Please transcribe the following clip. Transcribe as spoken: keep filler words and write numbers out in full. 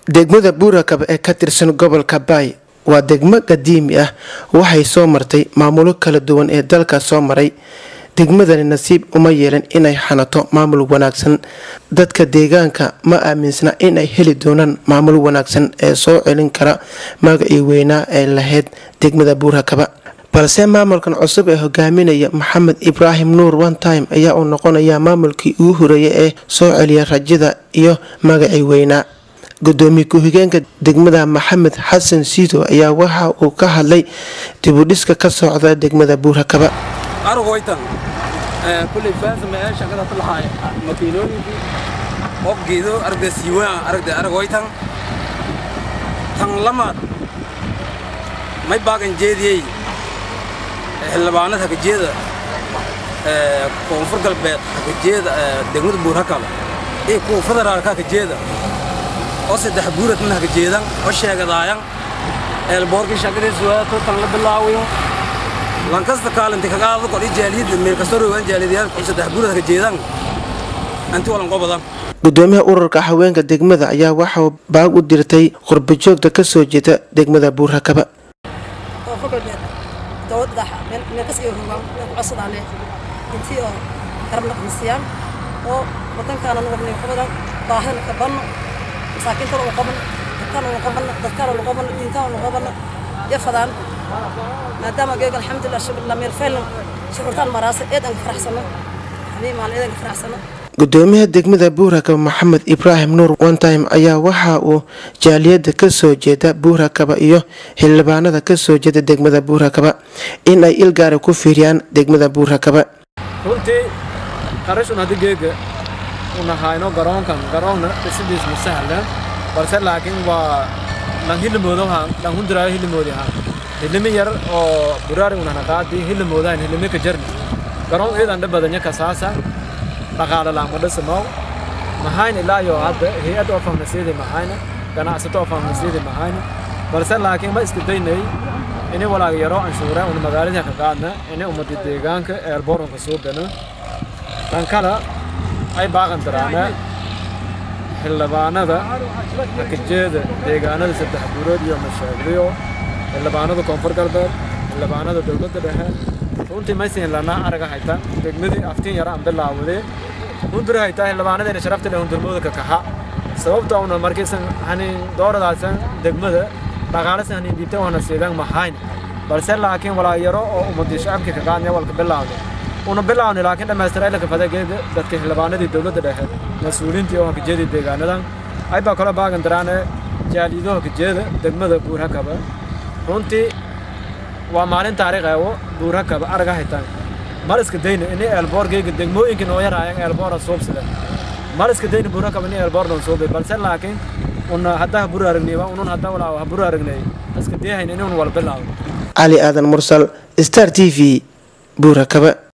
degmada Buurakaba ee ka tirsan gobolka Bay waa degmo qadiimi ah waxay soo martay maamulo kala duwan ee dalka soo maray. degmadani nasiib uma yeelan inay xanato maamul wanaagsan. dadka deegaanka ma aaminsana inay heli doonaan maamul wanaagsan ee soo celin kara magacii weynaa ee lahayd degmada Buurakaba. balse maamulkan cusub ee hogaaminaya Maxamed Ibrahim Nuur one time ayaa uu noqonaya maamulkii ugu horeeyay ee soo celiya rajada iyo magacii weynaa. gudoomiye ku-xigeenka degmada Maxamed Xasan Siido ayaa waxa uu ka hadlay dib u dhiska ka socda degmada Buurakaba. argoytan ee kulli faasa ma shaqada talahay makiinooyinki oo geedo argasiiwa aragda argoytan tan lama may baagan jeediyay xilbaanada ka jeeda ee koonfur galbeed ka jeeda degmada Buurakaba ee ku federaalka ka jeeda oo saddex buuradna ka jeedan oo sheegadaayaan ee boorki shaqadiisu waa tan la bilaawayo lankasta kaalinta kaga qaado qori jaaliyada meel ka soo rogan jaaliyada ku saddex buurada ka jeedan anti walan qobadan. gudoomiyaha ururka haweenka degmada ayaa waxa uu baag u dirtay qurbo joogta ka soo jeeda degmada Buurakaba. oo fogalbeed dawladda meel meel ka soo rogan ku cusubane intii oo qarabna qisiyaan oo wadankaana noqonay qobadan baahan ka ban مساكين تلو قبل كانوا قبل ذكروا قبل دينتهم قبل يفضل ما دام جيج الحمد لله شغل لما يرفعل شغلتان مراسل إيد أنك فرح سنة يعني مع إيد أنك فرح سنة. gudoomiyaha degmada Buurakaba Maxamed Ibrahim Nuur one time ayaa waxa uu jaaliyada ka soo jeeda Buurakaba iyo xildhibaanada ka soo jeeda degmada Buurakaba in ay ilgaar ku fiiriyaan degmada Buurakaba. runtii qarashun hadii geega una hayno garoonkan garoonna sidii masahla balse laakiin waa lan hilmoodo haan lan hundraa hilmoodi haan hilmi yar oo buraari una naqaadi hilmoodaan hilmi ka jarni garoon eedan badanya ka saasa dhaqaale la ma dhismo maxaan ilaa iyo hadda hay'ad oo fahmaysiday maxaan ganacsato oo fahmaysiday maxaan balse laakiin ma iska daynay inay walaal yaro anshuura una magaalada ka qaadna inay ummadda deegaanka ee boorka soo gano tan kala ay baagan daraana xildhibaanada ka jeeda deegaanada saddex buurood iyo mashaariic xildhibaanada koonfur galbeed xildhibaanada dawladda dhexe runtii ma siin lana araga hayta degmadii aftiin yar aan bilaawday hundura hayta xildhibaanada sharafta leh hundurmooda ka kaxa sababta uu markaysan hani dooradaasan degmada dhaqaalasan diibta wana seedan maxayn balse laakiin walaa yaro oo ummadii shacabka ka qaadnay walka bilaawday una bilaawna laakiin dhamaystirayla ka fadageeda dadka xildhibaanadii dawladda dhexe mas'uuliyiintii oo ka jeediyay deegaanadan ay baa kala baagan daraana jaalido ka jeeda degmada Buurakaba. runtii waa maalin taariikh ah oo Buurakaba arga haytaan mar iska dayna inay elboorgeega degmooyinka noo yaraayeen elboor soobsada mar iska dayna Buurakaba inay elboor noo soobay balse laakiin una hadda buru aragnayba una hadda walaa buru aragnay iska deehayn inuu wal bilaawo. Ali Aadan Mursal Star T V Buurakaba.